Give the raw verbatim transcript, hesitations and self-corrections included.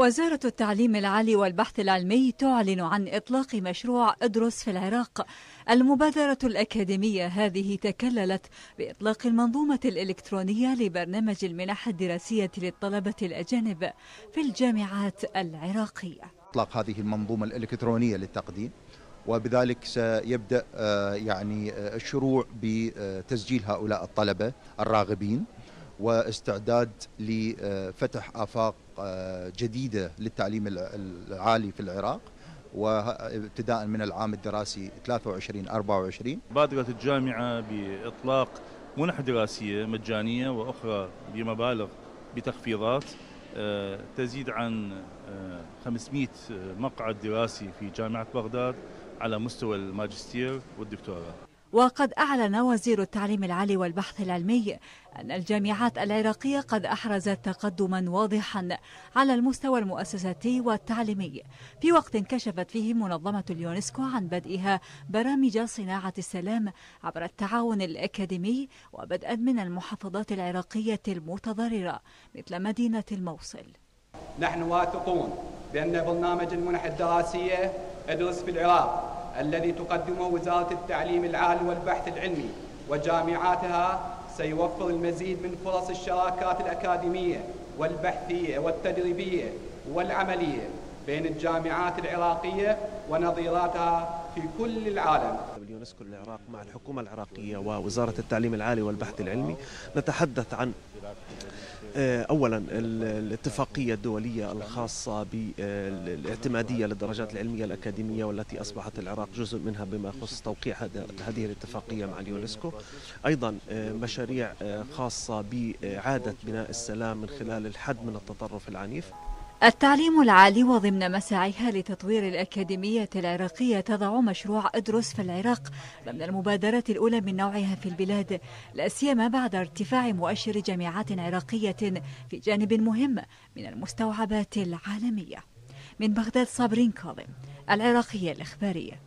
وزارة التعليم العالي والبحث العلمي تعلن عن إطلاق مشروع ادرس في العراق. المبادرة الأكاديمية هذه تكللت بإطلاق المنظومة الإلكترونية لبرنامج المنح الدراسية للطلبة الأجانب في الجامعات العراقية. إطلاق هذه المنظومة الإلكترونية للتقديم، وبذلك سيبدأ يعني الشروع بتسجيل هؤلاء الطلبة الراغبين واستعداد لفتح آفاق جديدة للتعليم العالي في العراق، وابتداء من العام الدراسي ثلاثة وعشرين أربعة وعشرين. بادرت الجامعة بإطلاق منح دراسية مجانية وأخرى بمبالغ بتخفيضات تزيد عن خمسمئة مقعد دراسي في جامعة بغداد على مستوى الماجستير والدكتوراه. وقد أعلن وزير التعليم العالي والبحث العلمي أن الجامعات العراقية قد أحرزت تقدما واضحا على المستوى المؤسساتي والتعليمي، في وقت كشفت فيه منظمة اليونسكو عن بدئها برامج صناعة السلام عبر التعاون الأكاديمي، وبدءا من المحافظات العراقية المتضررة مثل مدينة الموصل. نحن واثقون بأن برنامج المنح الدراسية ادرس في العراق الذي تقدمه وزارة التعليم العالي والبحث العلمي وجامعاتها سيوفر المزيد من فرص الشراكات الأكاديمية والبحثية والتدريبية والعملية بين الجامعات العراقية ونظيراتها في كل العالم. اليونسكو العراق مع الحكومة العراقية ووزارة التعليم العالي والبحث العلمي نتحدث عن أولا الاتفاقية الدولية الخاصة بالاعتمادية للدرجات العلمية الأكاديمية، والتي أصبحت العراق جزء منها بما يخص توقيع هذه الاتفاقية مع اليونسكو. أيضا مشاريع خاصة بإعادة بناء السلام من خلال الحد من التطرف العنيف. التعليم العالي وضمن مساعيها لتطوير الأكاديمية العراقية تضع مشروع ادرس في العراق ضمن المبادرات الأولى من نوعها في البلاد، لا سيما بعد ارتفاع مؤشر جامعات عراقية في جانب مهم من المستوعبات العالمية. من بغداد، صابرين كاظم، العراقية الإخبارية.